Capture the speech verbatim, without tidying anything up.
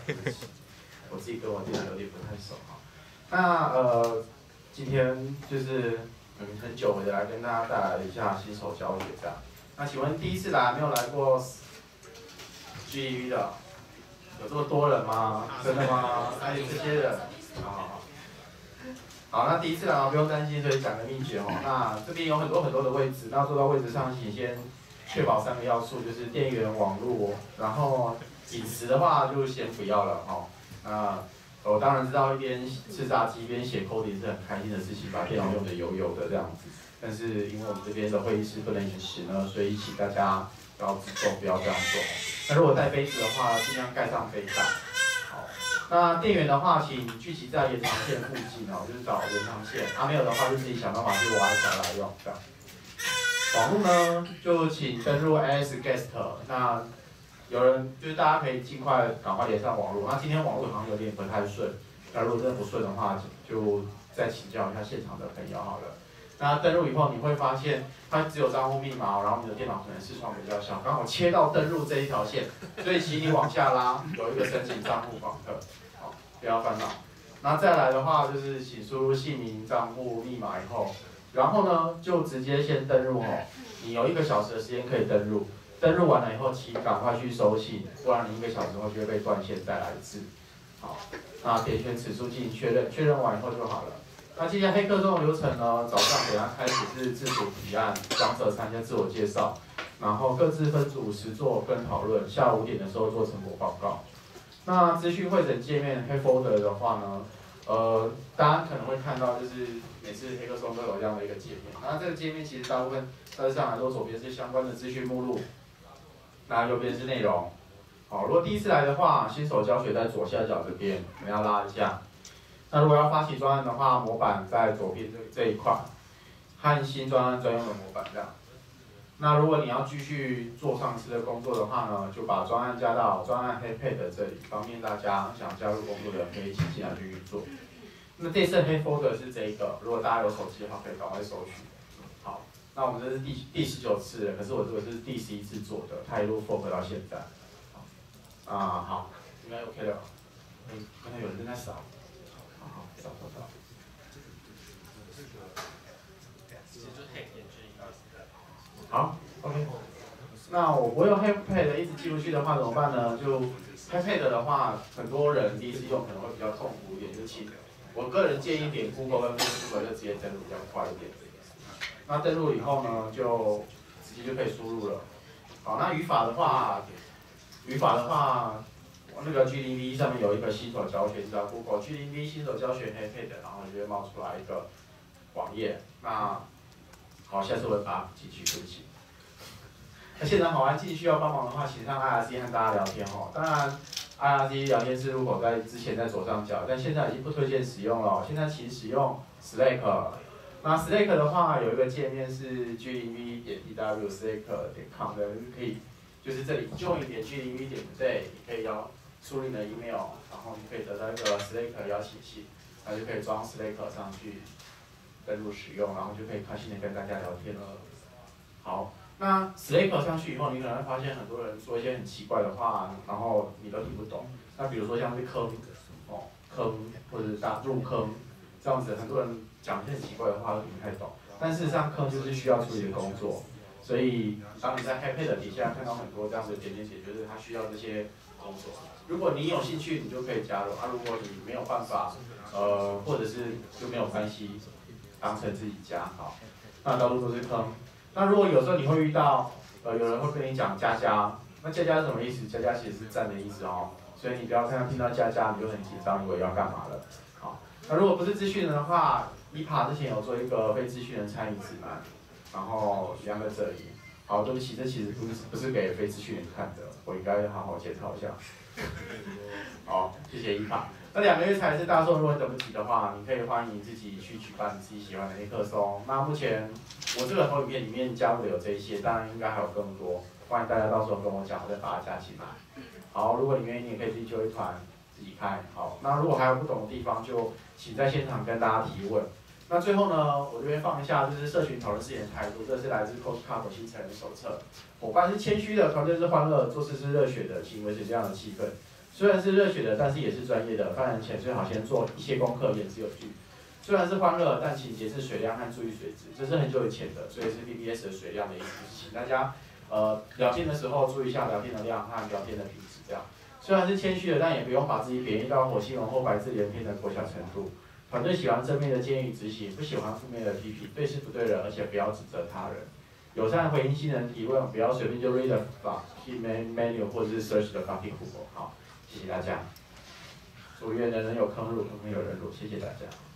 我自己跟我电脑有点不太熟哈。那呃，今天就是嗯很久违的来跟大家带来一下新手教学这样。那请问第一次来没有来过 G E V 的，有这么多人吗？真的吗？还有这些人？好好好。好，那第一次来不用担心，所以讲个秘诀哦。那这边有很多很多的位置，那坐到位置上，请先确保三个要素，就是电源、网络，然后饮食的话就先不要了哈。那我当然知道一边吃炸鸡一边写 coding 是很开心的事情，把电脑用的油油的这样子。但是因为我们这边的会议室不能饮食呢，所以请大家要自重，不要这样做。那如果带杯子的话，尽量盖上杯盖。好，那电源的话，请聚集在延长线附近哦，就是找延长线。啊，没有的话就自己想办法去挖一条来用这样。网络呢，就请登入 A S Guest。那有人就是大家可以尽快赶快连上网络。那今天网络好像有点不太顺，那如果真的不顺的话，就再请教一下现场的朋友好了。那登入以后，你会发现它只有账户密码，然后你的电脑可能视窗比较小，刚好切到登入这一条线，所以请你往下拉，有一个申请账户访客，好，不要烦恼。那再来的话，就是请输入姓名、账户密码以后，然后呢就直接先登入哦，你有一个小时的时间可以登入。登录完了以后，请赶快去收信，不然你一个小时后就会被断线再来一次。好，那点选此处进行确认，确认完以后就好了。那今天黑客中的流程呢，早上等下开始是自主提案，讲者参加自我介绍，然后各自分组实作跟讨论，下午五点的时候做成果报告。那资讯会诊界面黑 folder 的话呢，呃，大家可能会看到就是每次黑客松都有这样的一个界面。那这个界面其实大部分大致上来说，左边是相关的资讯目录。那右边是内容，好，如果第一次来的话，新手教学在左下角这边，我们要拉一下。那如果要发起专案的话，模板在左边这这一块，和新专案专用的模板这样。那如果你要继续做上次的工作的话呢，就把专案加到专案黑配的这里，方便大家想加入工作的人可以一起进来继续做。那这次黑 folder 是这一个，如果大家有手机的话，可以赶快搜寻。好。那我们这是第第十九次了，可是我这个是第十一次做的，它一路 fork 到现在。好，啊好，应该 OK 了。嗯，刚才有人正在扫。好好，扫扫扫。好 ，OK。那我不用 HelpPad 一直记录去的话怎么办呢？就 HelpPad 的话，很多人第一次用可能会比较痛苦一点，就请我个人建议点 Google 跟 Facebook 就直接登录比较快一点。那登录以后呢，就直接就可以输入了。好，那语法的话，语法的话，我那个 G零 V 上面有一个新手教学，只要 Google G零 V 新手教学 HelpPad， 然后就会冒出来一个网页。那好，下次我会把它进去，对不起。那现场好玩进去要帮忙的话，请上 I R C 和大家聊天哦。当然 ，I R C 聊天室入口在之前在左上角，但现在已经不推荐使用了。现在请使用 Slack。那 Slack 的话有一个界面是 G零 V 点 T W Slack 点 com 的，可以就是这里 join 点 G零 V 点 today， 你可以邀输入你的 email， 然后你可以得到一个 Slack 邀请信，那就可以装 Slack 上去登录使用，然后就可以开心的跟大家聊天了。好，那 Slack 上去以后，你可能会发现很多人说一些很奇怪的话，然后你都听不懂。那比如说像是坑，哦坑或者是大入坑这样子，很多人讲一些很奇怪的话都听不太懂，但事实上坑就是需要处理的工作，所以当你在 HelpPad 底下看到很多这样的点点解，就是它需要这些工作。如果你有兴趣，你就可以加入；啊，如果你没有办法，呃，或者是就没有关系，当成自己家好。那到处都是坑。那如果有时候你会遇到，呃，有人会跟你讲加加，那加加是什么意思？加加其实是赞的意思哦，所以你不要看到听到加加你就很紧张，以为要干嘛了。好，那如果不是资讯人的话。E P A 之前有做一个非资讯人参与指南，然后一样在这里。好，对不起，这其实不是不是给非资讯人看的，我应该好好检讨一下。好，谢谢 E P A。那两个月才是大众，如果等不及的话，你可以欢迎自己去举办自己喜欢的黑客松。那目前我这个投影片里面加入的有这一些，当然应该还有更多，欢迎大家到时候跟我讲，我再把它加进来。好，如果你愿意，你也可以自己揪一团自己开。好，那如果还有不懂的地方，就请在现场跟大家提问。那最后呢，我这边放一下，就是社群讨论事情的态度，这是来自 CodeCup 新成人手册。伙伴是谦虚的，团队是欢乐，做事是热血的，请维持这样的气氛。 虽然是热血的，但是也是专业的。犯人前最好先做一些功课，言之有据。虽然是欢乐，但请节制水量和注意水质。这是很久以前的，所以是 B B S 的水量的意思，就是请大家呃聊天的时候注意一下聊天的量和聊天的品质。这样，虽然是谦虚的，但也不用把自己贬义到火星文或白字连篇的国小程度。团队喜欢正面的建议执行，不喜欢负面的批评，对事不对人，而且不要指责他人。友善回应新人提问，不要随便就 read the menu 或者是 search the topic。好，谢谢大家。祝愿人人有坑入，坑坑有人入，谢谢大家。